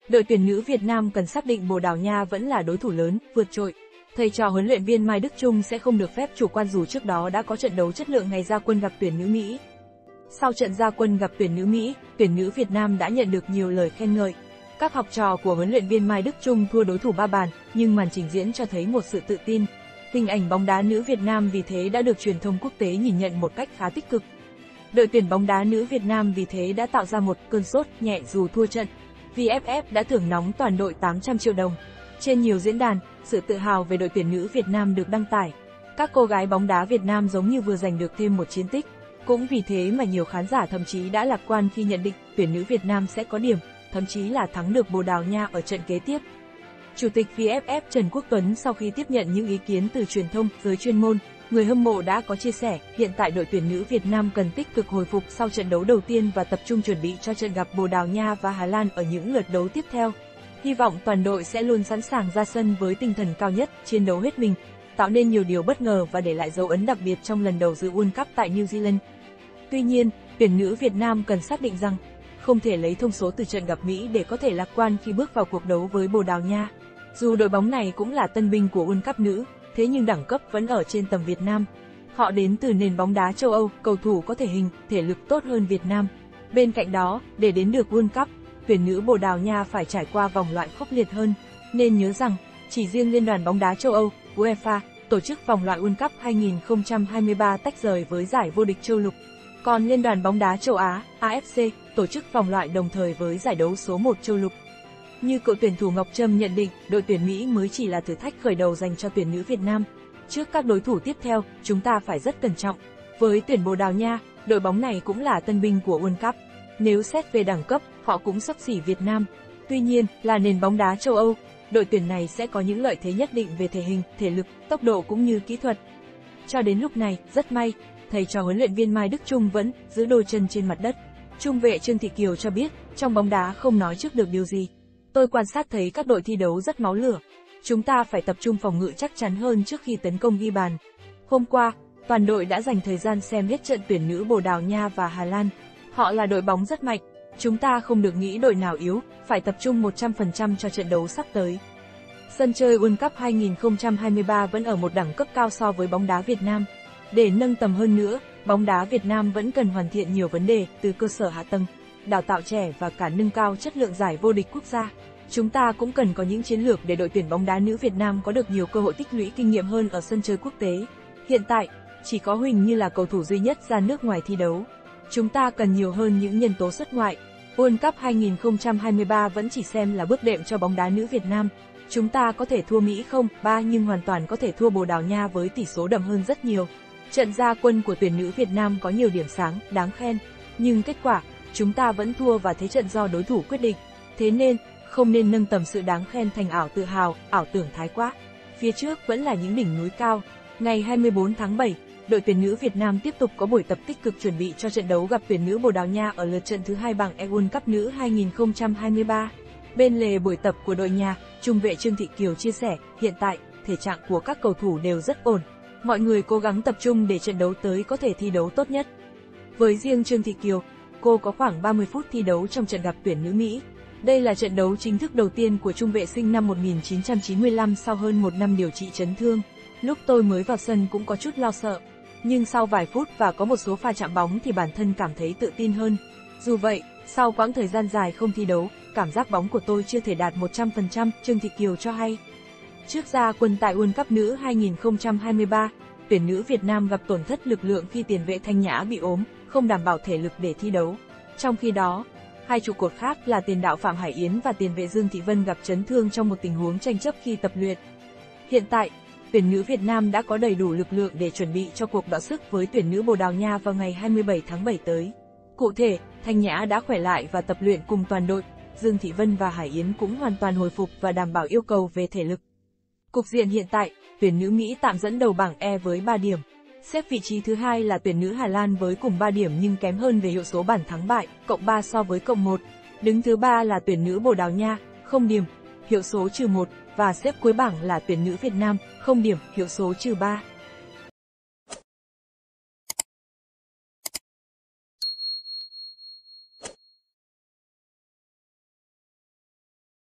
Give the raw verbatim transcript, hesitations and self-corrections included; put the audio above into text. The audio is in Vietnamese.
đội tuyển nữ Việt Nam cần xác định Bồ Đào Nha vẫn là đối thủ lớn, vượt trội. Thầy trò huấn luyện viên Mai Đức Chung sẽ không được phép chủ quan dù trước đó đã có trận đấu chất lượng ngày ra quân gặp tuyển nữ Mỹ. Sau trận ra quân gặp tuyển nữ Mỹ, tuyển nữ Việt Nam đã nhận được nhiều lời khen ngợi. Các học trò của huấn luyện viên Mai Đức Chung thua đối thủ ba bàn, nhưng màn trình diễn cho thấy một sự tự tin. Hình ảnh bóng đá nữ Việt Nam vì thế đã được truyền thông quốc tế nhìn nhận một cách khá tích cực. Đội tuyển bóng đá nữ Việt Nam vì thế đã tạo ra một cơn sốt nhẹ dù thua trận. vê ép ép đã thưởng nóng toàn đội tám trăm triệu đồng. Trên nhiều diễn đàn, sự tự hào về đội tuyển nữ Việt Nam được đăng tải. Các cô gái bóng đá Việt Nam giống như vừa giành được thêm một chiến tích. Cũng vì thế mà nhiều khán giả thậm chí đã lạc quan khi nhận định tuyển nữ Việt Nam sẽ có điểm, thậm chí là thắng được Bồ Đào Nha ở trận kế tiếp. Chủ tịch vê ép ép Trần Quốc Tuấn sau khi tiếp nhận những ý kiến từ truyền thông, giới chuyên môn, người hâm mộ đã có chia sẻ, hiện tại đội tuyển nữ Việt Nam cần tích cực hồi phục sau trận đấu đầu tiên và tập trung chuẩn bị cho trận gặp Bồ Đào Nha và Hà Lan ở những lượt đấu tiếp theo. Hy vọng toàn đội sẽ luôn sẵn sàng ra sân với tinh thần cao nhất, chiến đấu hết mình, tạo nên nhiều điều bất ngờ và để lại dấu ấn đặc biệt trong lần đầu dự World Cup tại New Zealand. Tuy nhiên, tuyển nữ Việt Nam cần xác định rằng, không thể lấy thông số từ trận gặp Mỹ để có thể lạc quan khi bước vào cuộc đấu với Bồ Đào Nha. Dù đội bóng này cũng là tân binh của World Cup nữ, thế nhưng đẳng cấp vẫn ở trên tầm Việt Nam. Họ đến từ nền bóng đá châu Âu, cầu thủ có thể hình, thể lực tốt hơn Việt Nam. Bên cạnh đó, để đến được World Cup, tuyển nữ Bồ Đào Nha phải trải qua vòng loại khốc liệt hơn. Nên nhớ rằng, chỉ riêng Liên đoàn bóng đá châu Âu, UEFA, tổ chức vòng loại World Cup hai không hai ba tách rời với giải vô địch châu lục. Còn Liên đoàn bóng đá châu Á, a ép xê, tổ chức vòng loại đồng thời với giải đấu số một châu lục. Như cựu tuyển thủ Ngọc Trâm nhận định, đội tuyển Mỹ mới chỉ là thử thách khởi đầu dành cho tuyển nữ Việt Nam. Trước các đối thủ tiếp theo, chúng ta phải rất cẩn trọng. Với tuyển Bồ Đào Nha, đội bóng này cũng là tân binh của World Cup. Nếu xét về đẳng cấp, họ cũng xấp xỉ Việt Nam. Tuy nhiên, là nền bóng đá châu Âu, đội tuyển này sẽ có những lợi thế nhất định về thể hình, thể lực, tốc độ cũng như kỹ thuật. Cho đến lúc này, rất may, thầy trò huấn luyện viên Mai Đức Chung vẫn giữ đôi chân trên mặt đất. Trung vệ Trương Thị Kiều cho biết, trong bóng đá không nói trước được điều gì. Tôi quan sát thấy các đội thi đấu rất máu lửa. Chúng ta phải tập trung phòng ngự chắc chắn hơn trước khi tấn công ghi bàn. Hôm qua, toàn đội đã dành thời gian xem hết trận tuyển nữ Bồ Đào Nha và Hà Lan. Họ là đội bóng rất mạnh. Chúng ta không được nghĩ đội nào yếu, phải tập trung một trăm phần trăm cho trận đấu sắp tới. Sân chơi World Cup hai không hai ba vẫn ở một đẳng cấp cao so với bóng đá Việt Nam. Để nâng tầm hơn nữa, bóng đá Việt Nam vẫn cần hoàn thiện nhiều vấn đề, từ cơ sở hạ tầng, đào tạo trẻ và cả nâng cao chất lượng giải vô địch quốc gia. Chúng ta cũng cần có những chiến lược để đội tuyển bóng đá nữ Việt Nam có được nhiều cơ hội tích lũy kinh nghiệm hơn ở sân chơi quốc tế. Hiện tại, chỉ có Huỳnh như là cầu thủ duy nhất ra nước ngoài thi đấu. Chúng ta cần nhiều hơn những nhân tố xuất ngoại. World Cup hai không hai ba vẫn chỉ xem là bước đệm cho bóng đá nữ Việt Nam. Chúng ta có thể thua Mỹ không ba nhưng hoàn toàn có thể thua Bồ Đào Nha với tỷ số đậm hơn rất nhiều. Trận ra quân của tuyển nữ Việt Nam có nhiều điểm sáng, đáng khen. Nhưng kết quả, chúng ta vẫn thua và thế trận do đối thủ quyết định. Thế nên, không nên nâng tầm sự đáng khen thành ảo tự hào, ảo tưởng thái quá. Phía trước vẫn là những đỉnh núi cao. Ngày hai mươi tư tháng bảy, đội tuyển nữ Việt Nam tiếp tục có buổi tập tích cực chuẩn bị cho trận đấu gặp tuyển nữ Bồ Đào Nha ở lượt trận thứ hai bảng E World Cup nữ hai không hai ba. Bên lề buổi tập của đội nhà, trung vệ Trương Thị Kiều chia sẻ, hiện tại, thể trạng của các cầu thủ đều rất ổn. Mọi người cố gắng tập trung để trận đấu tới có thể thi đấu tốt nhất. Với riêng Trương Thị Kiều, cô có khoảng ba mươi phút thi đấu trong trận gặp tuyển nữ Mỹ. Đây là trận đấu chính thức đầu tiên của trung vệ sinh năm một nghìn chín trăm chín mươi lăm sau hơn một năm điều trị chấn thương. Lúc tôi mới vào sân cũng có chút lo sợ. Nhưng sau vài phút và có một số pha chạm bóng thì bản thân cảm thấy tự tin hơn. Dù vậy, sau quãng thời gian dài không thi đấu, cảm giác bóng của tôi chưa thể đạt một trăm phần trăm, Trương Thị Kiều cho hay. Trước ra quân tại World Cup nữ hai không hai ba, tuyển nữ Việt Nam gặp tổn thất lực lượng khi tiền vệ Thanh Nhã bị ốm, không đảm bảo thể lực để thi đấu. Trong khi đó, hai trụ cột khác là tiền đạo Phạm Hải Yến và tiền vệ Dương Thị Vân gặp chấn thương trong một tình huống tranh chấp khi tập luyện. Hiện tại, tuyển nữ Việt Nam đã có đầy đủ lực lượng để chuẩn bị cho cuộc đọ sức với tuyển nữ Bồ Đào Nha vào ngày hai mươi bảy tháng bảy tới. Cụ thể, Thanh Nhã đã khỏe lại và tập luyện cùng toàn đội, Dương Thị Vân và Hải Yến cũng hoàn toàn hồi phục và đảm bảo yêu cầu về thể lực. Cục diện hiện tại, tuyển nữ Mỹ tạm dẫn đầu bảng E với ba điểm. Xếp vị trí thứ hai là tuyển nữ Hà Lan với cùng ba điểm nhưng kém hơn về hiệu số bàn thắng bại, cộng ba so với cộng một. Đứng thứ ba là tuyển nữ Bồ Đào Nha, không điểm, hiệu số trừ một, và xếp cuối bảng là tuyển nữ Việt Nam, không điểm, hiệu số trừ ba.